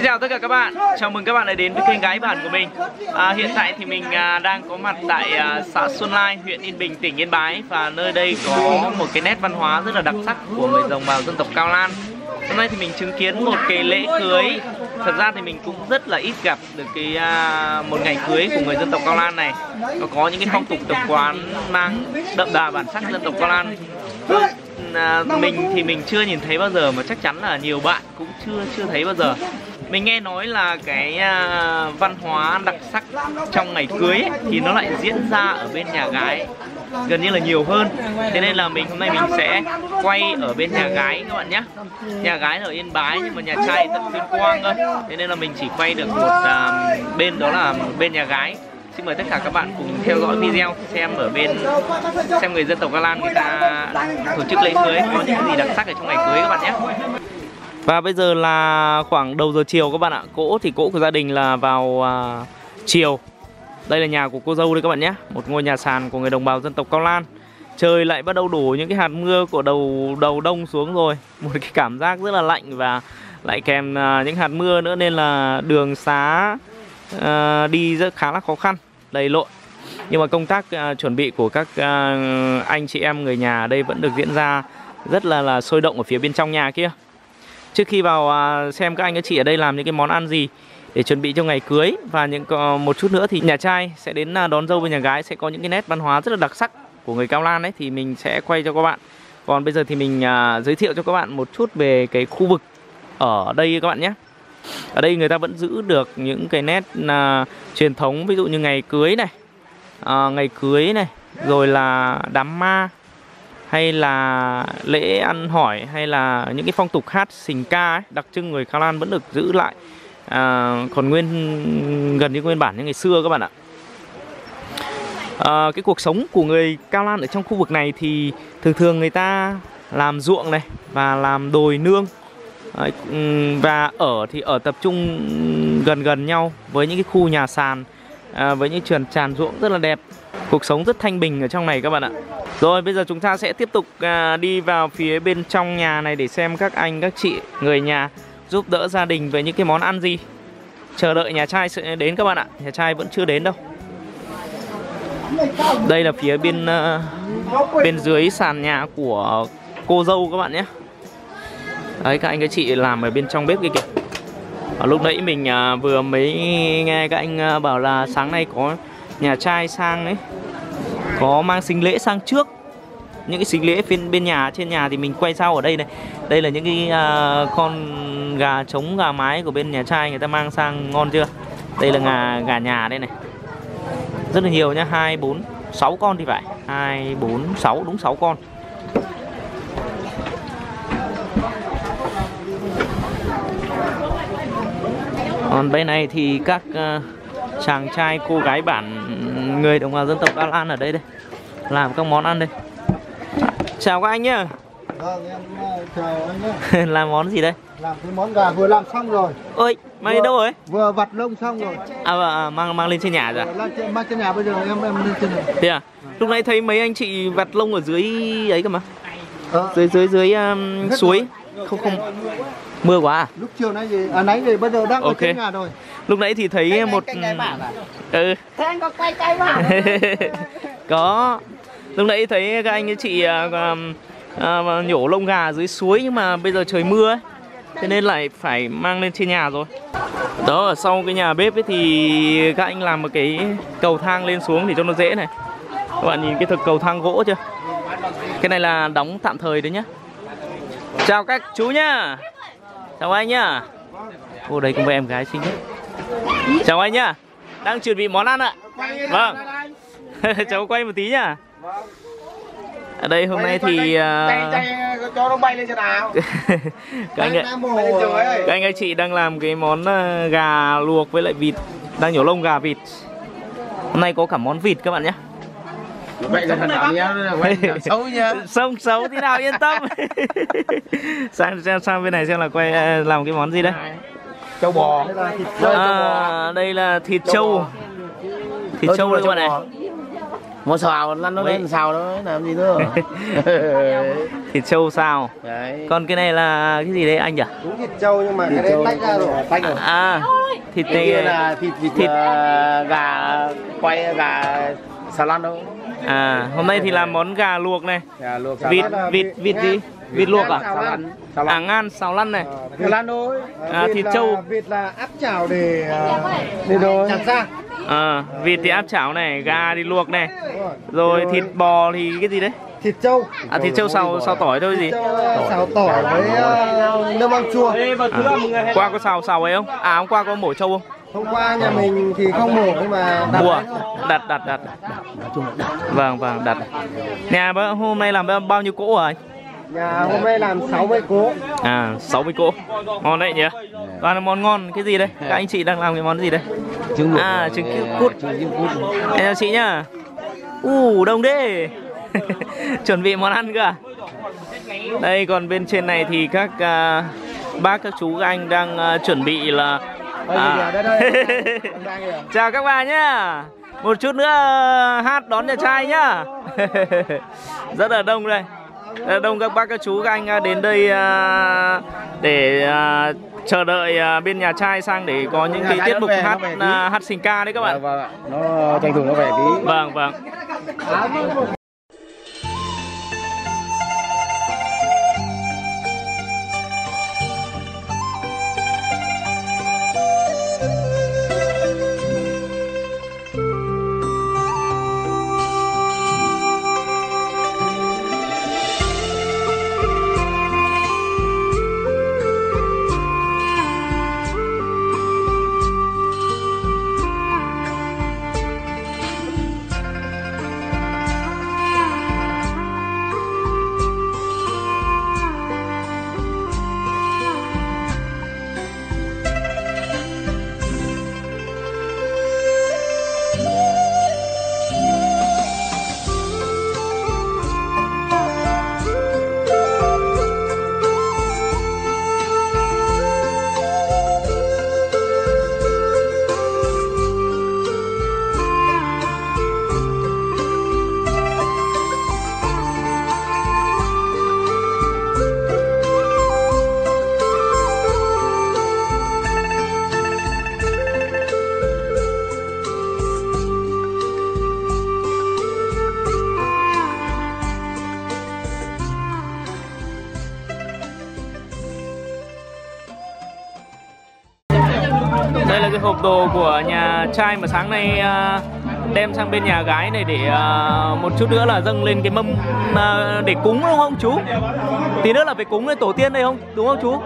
chào tất cả các bạn, chào mừng các bạn đã đến với kênh Gái Bản của mình. Hiện tại thì mình đang có mặt tại xã Xuân Lai, huyện Yên Bình, tỉnh Yên Bái. Và nơi đây có một cái nét văn hóa rất là đặc sắc của người đồng bào dân tộc Cao Lan. Hôm nay thì mình chứng kiến một cái lễ cưới. Thật ra thì mình cũng rất là ít gặp được một ngày cưới của người dân tộc Cao Lan này. Nó có những cái phong tục tập quán mang đậm đà bản sắc dân tộc Cao Lan. Mình thì mình chưa nhìn thấy bao giờ, mà chắc chắn là nhiều bạn cũng chưa thấy bao giờ. Mình nghe nói là cái văn hóa đặc sắc trong ngày cưới ấy, thì nó lại diễn ra ở bên nhà gái gần như là nhiều hơn. Thế nên là hôm nay mình sẽ quay ở bên nhà gái các bạn nhé. Nhà gái ở Yên Bái nhưng mà nhà trai tận Tuyên Quang cơ. Thế nên là mình chỉ quay được một bên, đó là một bên nhà gái. Xin mời tất cả các bạn cùng theo dõi video xem người dân tộc Cao Lan người ta tổ chức lễ cưới có những gì đặc sắc ở trong ngày cưới các bạn nhé. Và bây giờ là khoảng đầu giờ chiều các bạn ạ. Cỗ của gia đình là vào chiều. Đây là nhà của cô dâu đây các bạn nhé. Một ngôi nhà sàn của người đồng bào dân tộc Cao Lan. Trời lại bắt đầu đổ những cái hạt mưa của đầu đông xuống rồi. Một cái cảm giác rất là lạnh và lại kèm những hạt mưa nữa, nên là đường xá đi rất khá là khó khăn, đầy lộn. Nhưng mà công tác chuẩn bị của các anh chị em người nhà ở đây vẫn được diễn ra rất là sôi động ở phía bên trong nhà kia. Trước khi vào xem các anh các chị ở đây làm những cái món ăn gì để chuẩn bị cho ngày cưới, và một chút nữa thì nhà trai sẽ đến đón dâu với nhà gái, sẽ có những cái nét văn hóa rất là đặc sắc của người Cao Lan ấy, thì mình sẽ quay cho các bạn. Còn bây giờ thì mình giới thiệu cho các bạn một chút về cái khu vực ở đây các bạn nhé. Ở đây người ta vẫn giữ được những cái nét truyền thống, ví dụ như ngày cưới này, rồi là đám ma, hay là lễ ăn hỏi, hay là những cái phong tục hát sình ca ấy, đặc trưng người Cao Lan vẫn được giữ lại, còn gần như nguyên bản như ngày xưa các bạn ạ. Cái cuộc sống của người Cao Lan ở trong khu vực này thì thường người ta làm ruộng này và làm đồi nương. Đấy, và ở tập trung gần nhau với những cái khu nhà sàn, với những tràn ruộng rất là đẹp. Cuộc sống rất thanh bình ở trong này các bạn ạ. Rồi bây giờ chúng ta sẽ tiếp tục đi vào phía bên trong nhà này để xem các anh các chị người nhà giúp đỡ gia đình về những cái món ăn gì. Chờ đợi nhà trai sẽ đến các bạn ạ. Nhà trai vẫn chưa đến đâu. Đây là phía bên dưới sàn nhà của cô dâu các bạn nhé. Đấy, các anh các chị làm ở bên trong bếp kia kìa. Lúc nãy mình vừa mới nghe các anh bảo là sáng nay có nhà trai sang ấy, có mang sính lễ sang trước. Những cái sính lễ bên nhà, trên nhà thì mình quay sau ở đây này. Đây là những cái con gà trống, gà mái của bên nhà trai người ta mang sang, ngon chưa? Đây là gà nhà đây này. Rất là nhiều nhá, 2, 4, 6 con thì phải. 2, 4, 6, đúng 6 con. Còn bên này thì các chàng trai cô gái bản người đồng bào dân tộc Cao Lan ở đây làm các món ăn đây. Chào các anh nhá. Vâng, em chào anh nhé. Làm món gì đây? Làm cái món gà vừa làm xong rồi. Ôi, mang đi đâu rồi? Vừa vặt lông xong rồi. Mang lên trên nhà rồi. Mang trên nhà, bây giờ em lên trên này. Thế à? Lúc nãy thấy mấy anh chị vặt lông ở dưới ấy cơ mà. Dưới suối. Không. Mưa quá à? Lúc chiều nay gì? Nãy thì bây giờ đang ở trên nhà rồi. Lúc nãy thì thấy một Thế anh có quay cây vào? Có. Lúc nãy thấy các anh các chị nhổ lông gà dưới suối, nhưng mà bây giờ trời mưa ấy, thế nên lại phải mang lên trên nhà rồi. Đó, ở sau cái nhà bếp ấy thì các anh làm một cái cầu thang lên xuống để cho nó dễ này. Các bạn nhìn cái thực cầu thang gỗ chưa? Cái này là đóng tạm thời đấy nhá. Chào các chú nhá. Chào anh nhá. Ô, đây có một em gái xinh nhất. Chào anh nhá. Đang chuẩn bị món ăn ạ. Vâng. Cháu quay một tí nhá. Ở đây hôm nay thì cho nó bay lên cho nào. các anh các chị đang làm cái món gà luộc với lại vịt, đang nhổ lông gà vịt. Hôm nay có cả món vịt các bạn nhé. Vậy là thật nhá, xấu nhá. Không xấu tí nào, yên tâm. sang bên này xem là quay làm cái món gì đây. Châu bò. Đây là thịt trâu. Thịt trâu đây các bạn này. Một xào lăn nó lên xào nó làm gì nữa. Thịt trâu xào. Đấy. Còn cái này là cái gì đấy anh nhỉ? Đúng thịt trâu nhưng mà cái đấy tách ra rồi. Tách rồi. Thịt Cái này kia là thịt gà quay, gà xào lăn đâu. hôm nay thì làm món gà luộc này. Gà luộc Vịt gì? Vịt luộc à? Xào lăn. Ngan xào lăn này. Xào lăn thôi. Thịt trâu. Vịt là áp chảo để chặt ra. Vịt thì áp chảo này, gà thì luộc này. Rồi thịt bò thì cái gì đấy? Thịt trâu. Thịt trâu xào tỏi thôi gì? Xào tỏi với nước mắm chua. Qua có xào ấy không? Hôm qua có mổ trâu không? Hôm qua nhà mình thì không mổ nhưng mà đặt. Vâng, đặt. Nhà hôm nay làm bao nhiêu cỗ rồi anh? Nhà hôm nay làm 60 cỗ. 60 cỗ. Ngon đấy nhỉ? Toàn là món ngon. Cái gì đây? Các anh chị đang làm cái món gì đây? Trứng luộc. Trứng cút. Em chào chị nhá. Đông thế. Chuẩn bị món ăn cơ à? Đây còn bên trên này thì các bác các chú các anh đang chuẩn bị là chào các bà nhá. Một chút nữa hát đón nhà trai nhá. Rất là đông đây. Đông các bác các chú các anh đến đây để chờ đợi bên nhà trai sang để có những cái tiết mục hát sinh ca đấy các bạn. Vâng, nó tranh thủ nó vẻ tí. Vâng. Đây là cái hộp đồ của nhà trai mà sáng nay đem sang bên nhà gái này để một chút nữa là dâng lên cái mâm để cúng đúng không chú? Tí nữa là phải cúng lên tổ tiên đây không? Đúng không chú?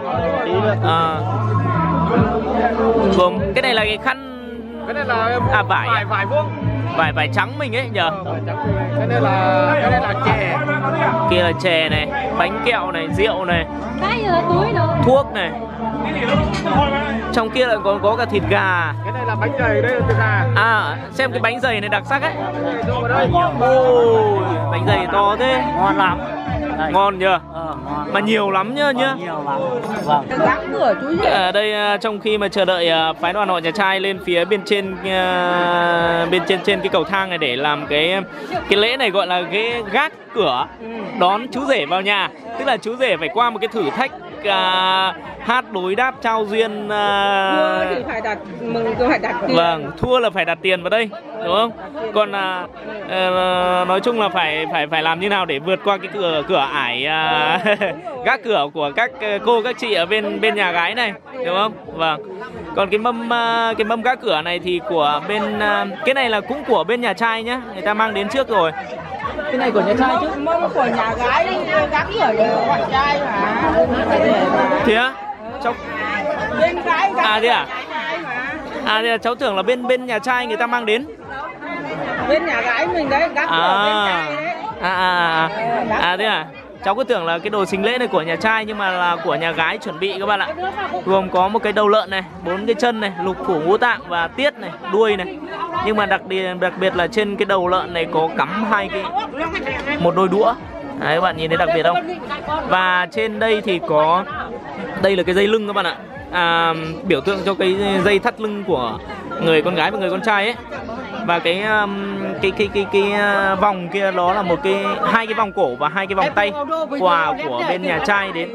Gồm cái này là cái khăn. Cái này là vải vuông. Vải trắng mình ấy nhờ. Cái này là chè. Kia là chè này, bánh kẹo này, rượu này, thuốc này. Trong kia lại còn có cả thịt gà. Cái này là bánh dày, đây là thịt gà. Xem cái bánh dày này đặc sắc ấy. Ngon. Ôi, bánh dày to thế. Ngon lắm. Ngon nhờ. Mà nhiều lắm nhá. Nhiều lắm. Vâng. Ở đây trong khi mà chờ đợi phái đoàn họ nhà trai lên phía bên trên trên cái cầu thang này để làm cái lễ này gọi là cái gác cửa đón chú rể vào nhà. Tức là chú rể phải qua một cái thử thách hát đối đáp trao duyên. Thua thì phải đặt tiền. Vâng, thua là phải đặt tiền vào đây, đúng không? Còn nói chung là phải làm như nào để vượt qua cái cửa ải gác cửa của các cô các chị ở bên nhà gái này, đúng không? Vâng. Còn cái mâm gác cửa này thì của bên cái này là cũng của bên nhà trai nhá, người ta mang đến trước rồi. Cái này của nhà trai chứ? Mâm của nhà gái gác cửa của nhà trai mà. Thế á? Trong bên gái gác thế à? Thế là cháu tưởng là bên nhà trai người ta mang đến. Bên nhà gái mình đấy, gác cửa bên trai đấy. Thế à? Cháu cứ tưởng là cái đồ sính lễ này của nhà trai nhưng mà là của nhà gái chuẩn bị các bạn ạ. Gồm có một cái đầu lợn này, 4 cái chân này, lục phủ ngũ tạng và tiết này, đuôi này. Nhưng mà đặc biệt là trên cái đầu lợn này có cắm một đôi đũa. Đấy, các bạn nhìn thấy đặc biệt không? Và trên đây thì có, đây là cái dây lưng các bạn ạ. Biểu tượng cho cái dây thắt lưng của người con gái và người con trai ấy. Và cái cái vòng kia đó là một cái 2 cái vòng cổ và 2 cái vòng tay quà của bên nhà trai đến.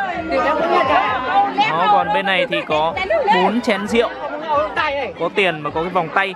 Đó, còn bên này thì có 4 chén rượu, có tiền mà có cái vòng tay.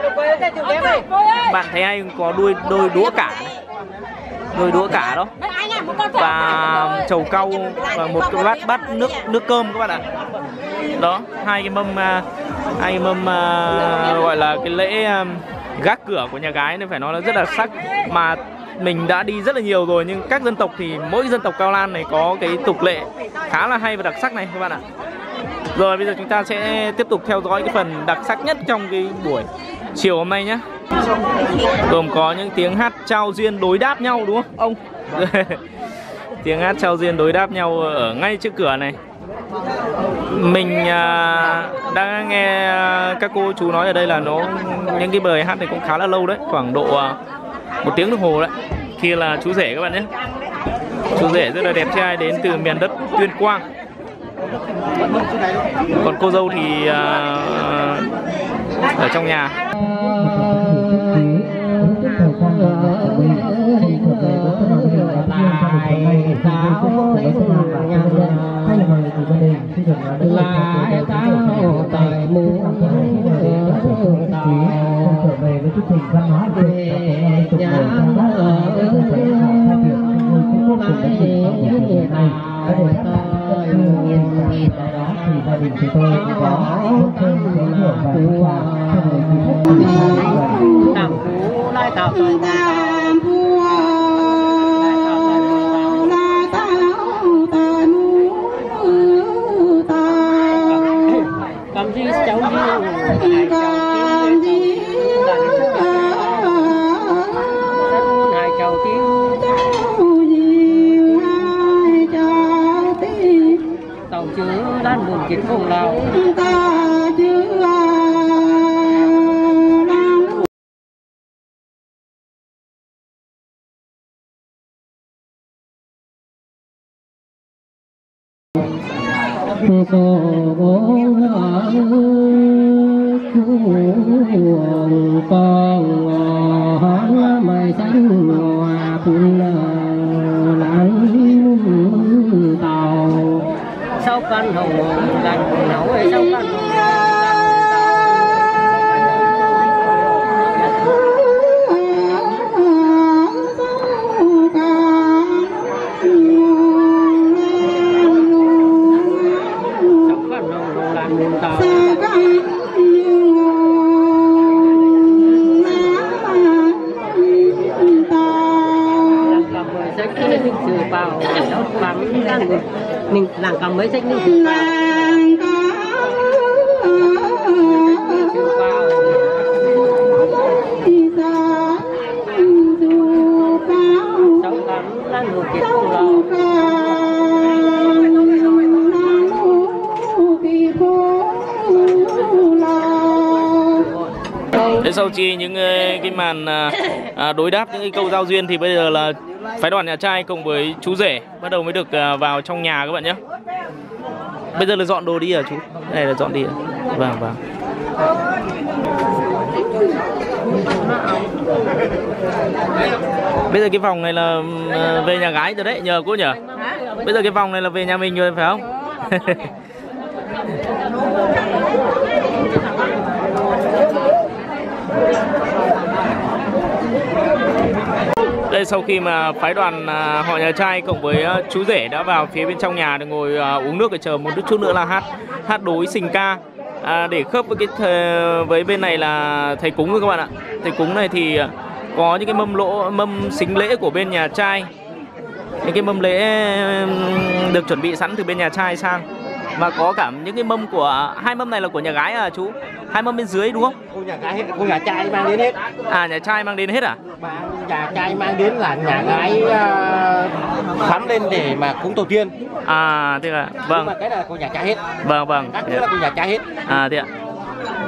Bạn thấy hay có đôi đũa cả này. Đôi đũa cả đó. Và chầu cau và một cái bát nước cơm các bạn ạ. Đó, hai cái mâm gọi là cái lễ gác cửa của nhà gái nên phải nói là rất là sắc. Mà mình đã đi rất là nhiều rồi nhưng các dân tộc thì mỗi dân tộc Cao Lan này có cái tục lệ khá là hay và đặc sắc này các bạn ạ. Rồi bây giờ chúng ta sẽ tiếp tục theo dõi cái phần đặc sắc nhất trong cái buổi chiều hôm nay nhé. Gồm có những tiếng hát trao duyên đối đáp nhau đúng không ông? Tiếng hát trao duyên đối đáp nhau ở ngay trước cửa này. Mình đã nghe các cô chú nói ở đây là những cái bài hát này cũng khá là lâu đấy, khoảng độ 1 tiếng đồng hồ đấy. Kia là chú rể các bạn nhé. Chú rể rất là đẹp trai đến từ miền đất Tuyên Quang. Còn cô dâu thì ở trong nhà. Nàng cầm mấy sách nước sau chi những cái màn đối đáp, những cái câu giao duyên thì bây giờ là phái đoàn nhà trai cùng với chú rể bắt đầu mới được vào trong nhà các bạn nhé. Bây giờ là dọn đồ đi à chú? Đây là dọn đi à? Vâng vâng. Bây giờ cái phòng này là về nhà gái rồi đấy, nhờ cô nhỉ? Bây giờ cái phòng này là về nhà mình rồi phải không? Đây sau khi mà phái đoàn họ nhà trai cộng với chú rể đã vào phía bên trong nhà để ngồi uống nước để chờ một chút nữa là hát đối sình ca để khớp với với bên này là thầy cúng các bạn ạ. Thầy cúng này thì có những cái mâm xính lễ của bên nhà trai, những cái mâm lễ được chuẩn bị sẵn từ bên nhà trai sang. Và có cả những cái mâm của hai mâm này là của nhà gái à chú? Hai mâm bên dưới đúng không? Cô nhà trai mang đến hết. À nhà trai mang đến hết à? Nhà trai mang đến là nhà gái khắm lên để mà cúng tổ tiên. À thế là vâng. Nhưng mà cái là của nhà trai hết. Vâng vâng. Các thứ là của nhà trai hết. À thế ạ.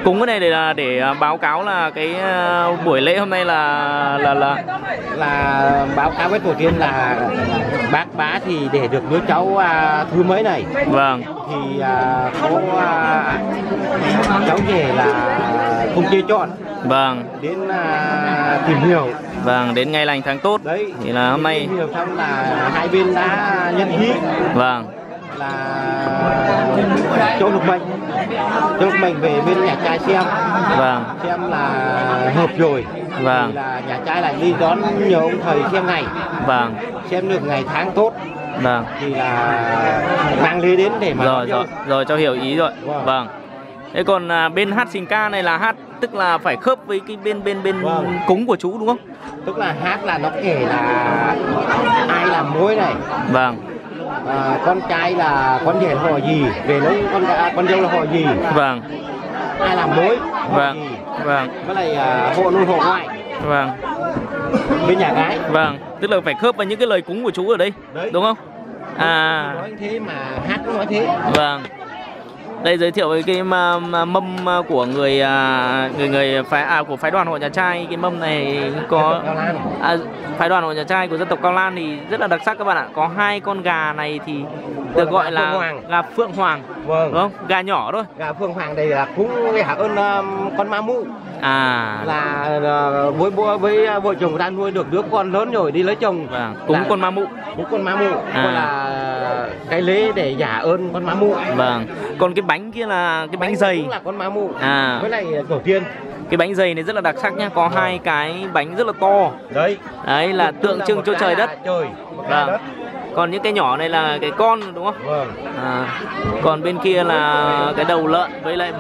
Cúng cái này để báo cáo là cái buổi lễ hôm nay là báo cáo với tổ tiên là bác bá thì để được đứa cháu thứ mấy này. Vâng. Thì có cháu rể là không chơi chọn. Vâng. Đến tìm hiểu. Vâng, đến ngày lành tháng tốt. Đấy. Thì là hôm nay tìm hiểu xong là hai bên đã nhất trí. Vâng. Là chỗ lục mệnh về bên nhà trai xem. Vâng. Xem là hợp rồi. Vâng. Thì là nhà trai lại đi đón nhờ ông thầy xem ngày. Vâng. Xem được ngày tháng tốt. Vâng. Thì là mang lễ đến để mà rồi cho hiểu ý rồi. Vâng. Thế còn bên hát xình ca này là hát tức là phải khớp với cái bên vâng. cúng của chú đúng không? Tức là hát là nó kể là ai làm mối này. Vâng. Con trai là con rể họ gì, về lấy con dâu là họ gì. Vâng. Ai làm mối. Vâng. Gì. Vâng. Với lại hộ nuôi hộ ngoại. Vâng. Bên nhà gái. Vâng. Tức là phải khớp với những cái lời cúng của chú ở đây. Đấy. Đúng không? Nói thế mà hát cũng nói thế. Vâng. Đây giới thiệu với cái mâm của của phái đoàn hội nhà trai. Cái mâm này có phái đoàn hội nhà trai của dân tộc Cao Lan thì rất là đặc sắc các bạn ạ. Có 2 con gà này thì được gọi là gà Phượng Hoàng. Vâng. Đúng không? Gà nhỏ thôi. Gà Phượng Hoàng đây là cúng hạ ơn con ma mụ. Là với vợ chồng đang nuôi được đứa con lớn rồi đi lấy chồng. Vâng. Cúng con ma mụ. Cúng con ma mụ. Gọi là cái lễ để trả ơn con ma mụ. Vâng. Còn cái bánh kia là cái bánh dày. Cũng là con ma mụ. Với lại tổ tiên. Cái bánh dày này rất là đặc sắc nhá, có 2 cái bánh rất là to. Đấy là tượng trưng cho trời đất. Vâng. Còn những cái nhỏ này là cái con đúng không? Vâng. Còn bên kia là cái đầu lợn với lại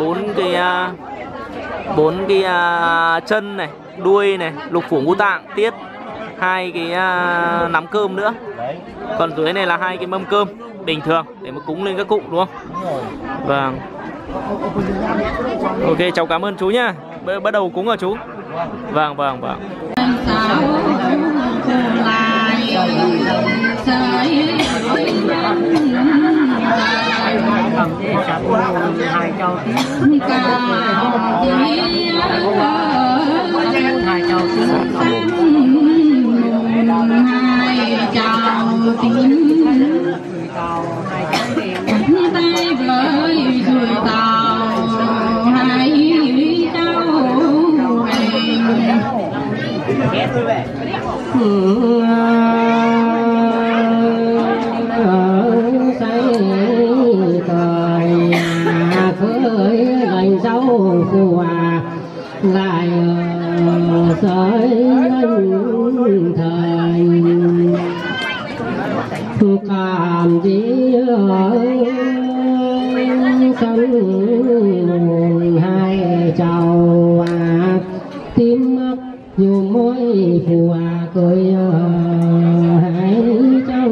4 cái chân này, đuôi này, lục phủ ngũ tạng, tiết, 2 cái nắm cơm nữa. Đấy. Còn dưới này là 2 cái mâm cơm bình thường để mà cúng lên các cụ đúng không? Vâng. Ok, cháu cảm ơn chú nhá. Bắt đầu cúng rồi chú. Vâng. lại sợi anh thời cảm gì sân hai chào tim mắt dù môi phù cười hai cháu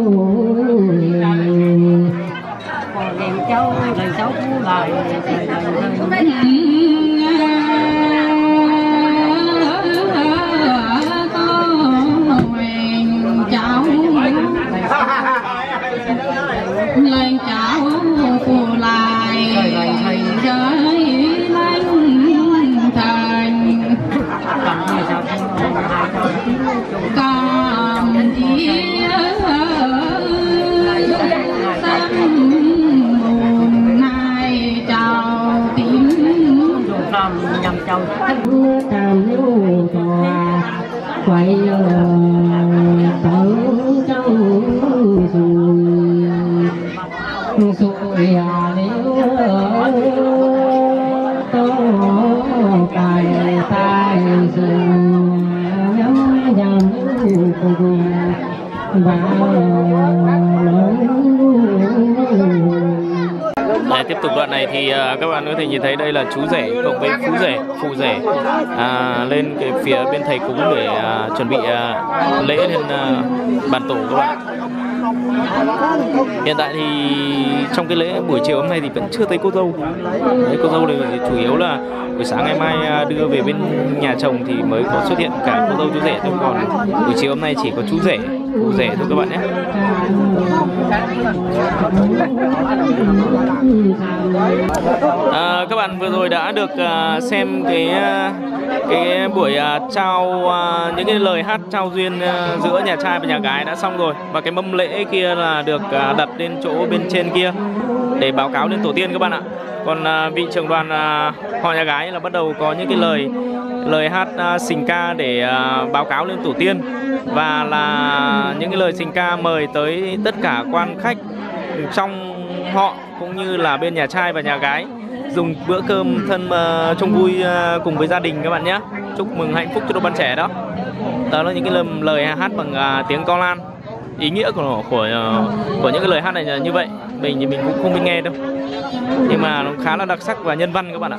đèn cháu lời cháu phú lại lên cháu phù lại giới lánh thành cảm gì mùng hai chào tím nhằm chào tam lưu tòa quay tử trong rồi nếu tô tài tài rừng nhắm nhắm cùng Đấy, tiếp tục đoạn này thì các bạn có thể nhìn thấy đây là chú rể cộng với phụ rể lên cái phía bên thầy cúng để chuẩn bị lễ lên bàn tổ các bạn. Hiện tại thì trong cái lễ buổi chiều hôm nay thì vẫn chưa thấy cô dâu. Đấy, cô dâu này chủ yếu là buổi sáng ngày mai đưa về bên nhà chồng thì mới có xuất hiện cả cô dâu chú rể thôi, còn buổi chiều hôm nay chỉ có chú rể, cô rể thôi các bạn nhé. Các bạn vừa rồi đã được xem cái buổi trao những cái lời hát trao duyên giữa nhà trai và nhà gái đã xong rồi, và cái mâm lễ kia là được đặt lên chỗ bên trên kia để báo cáo lên tổ tiên các bạn ạ. Còn vị trưởng đoàn họ nhà gái là bắt đầu có những cái lời hát sình ca để báo cáo lên tổ tiên, và là những cái lời sình ca mời tới tất cả quan khách trong họ cũng như là bên nhà trai và nhà gái dùng bữa cơm thân chung vui cùng với gia đình các bạn nhé. Chúc mừng hạnh phúc cho đôi bạn trẻ đó. Đó là những cái lời hát bằng tiếng Cao Lan. Ý nghĩa của những cái lời hát này là như vậy. Mình thì mình cũng không biết nghe đâu, nhưng mà nó khá là đặc sắc và nhân văn các bạn ạ.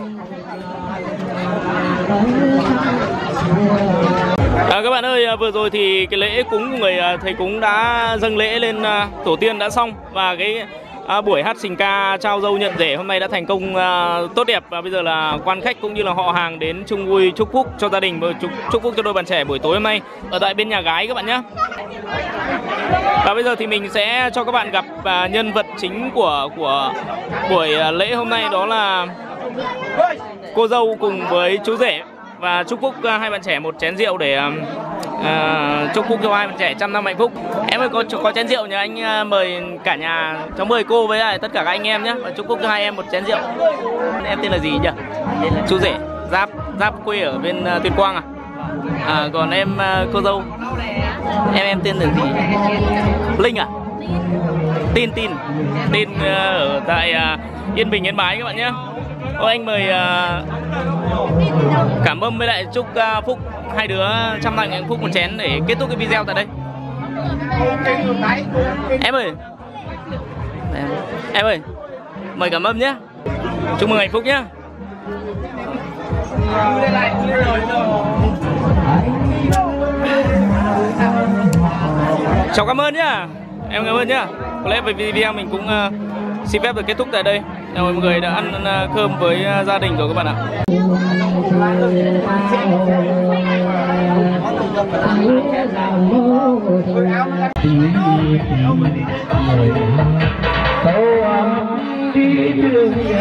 Các bạn ơi, vừa rồi thì cái lễ cúng của người thầy cúng đã dâng lễ lên tổ tiên đã xong, và cái buổi hát sình ca trao dâu nhận rể hôm nay đã thành công tốt đẹp, và bây giờ là quan khách cũng như là họ hàng đến chung vui chúc phúc cho gia đình và chúc phúc cho đôi bạn trẻ buổi tối hôm nay ở tại bên nhà gái các bạn nhé. Và bây giờ thì mình sẽ cho các bạn gặp nhân vật chính của buổi lễ hôm nay, đó là cô dâu cùng với chú rể, và chúc phúc hai bạn trẻ một chén rượu để chúc phúc cho hai bạn trẻ trăm năm hạnh phúc. Em ơi, có chén rượu nhờ anh mời cả nhà, cháu mời cô với lại tất cả các anh em nhé, và chúc phúc cho hai em một chén rượu. Em tên là gì nhỉ? Chú rể Giáp quê ở bên Tuyên Quang à? Còn em cô dâu em tên là gì? Linh à? Tin ở tại Yên Bình Yên Bái các bạn nhé. Ô, anh mời cảm ơn với lại chúc phúc hai đứa trăm năm hạnh phúc một chén để kết thúc cái video tại đây. Em ơi mời cảm ơn nhé, chúc mừng hạnh phúc nhé. Chào cảm ơn nhá, em cảm ơn nhá. Có lẽ về video mình cũng xin phép được kết thúc tại đây. Chào mọi người đã ăn cơm với gia đình rồi các bạn ạ.